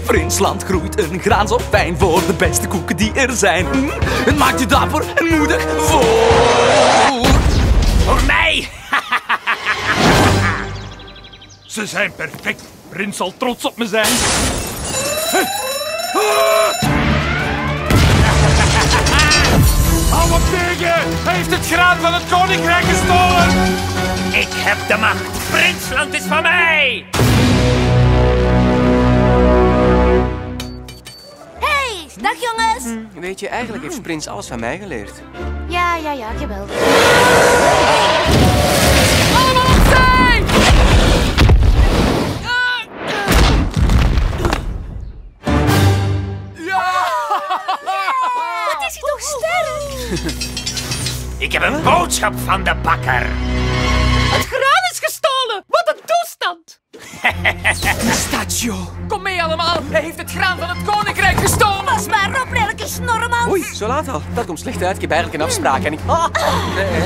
Princeland groeit een graan zo fijn voor de beste koeken die er zijn. Het maakt je dapper en moedig voor mij. Ze zijn perfect. Prins zal trots op me zijn. Hou op tegen! Hij heeft het graan van het koninkrijk gestolen! Ik heb de macht. Princeland is van mij! Hey, dag jongens! Weet je, eigenlijk heeft Prins alles van mij geleerd. Ja, geweldig. Allemaal opzij! Wat is hij toch sterk? Ik heb een boodschap van de bakker. Het graan is gestolen! Wat een toestand! Moustachio! Kom mee allemaal! Hij heeft het graan van het koninkrijk gestolen! Pas maar op, lelijke snorremans! Oei, zo laat al. Dat komt slecht uit. Ik heb eigenlijk een afspraak en ik... Nee.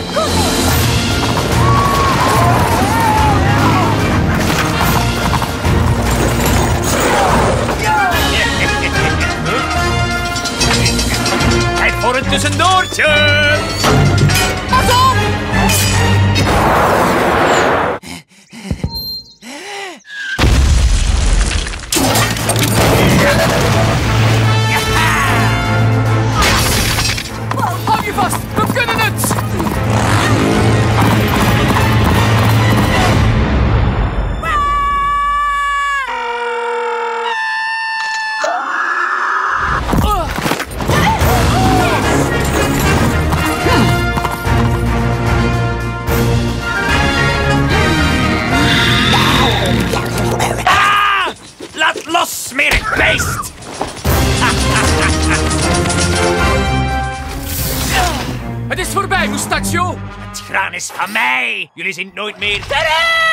Tijd voor een tussendoortje. Pas op! Hou je vast! We kunnen het! Laat los, smerig beest. Het is voorbij, Moustachio! Het graan is van mij. Jullie zien het nooit meer terug.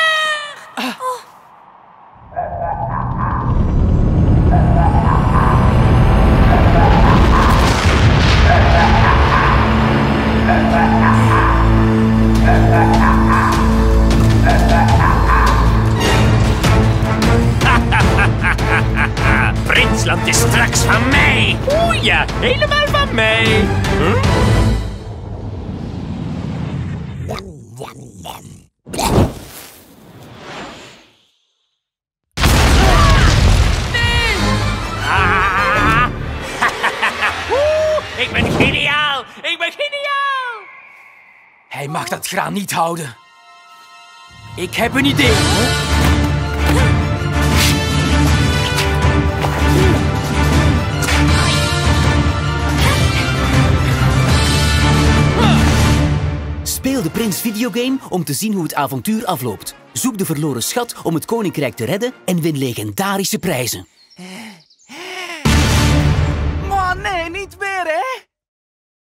Princeland is straks van mij. Oeh ja, helemaal van mij. Ah. Ik ben geniaal. Ik ben geniaal. Hij mag dat graan niet houden. Ik heb een idee. Speel de Prins videogame om te zien hoe het avontuur afloopt. Zoek de verloren schat om het koninkrijk te redden en win legendarische prijzen.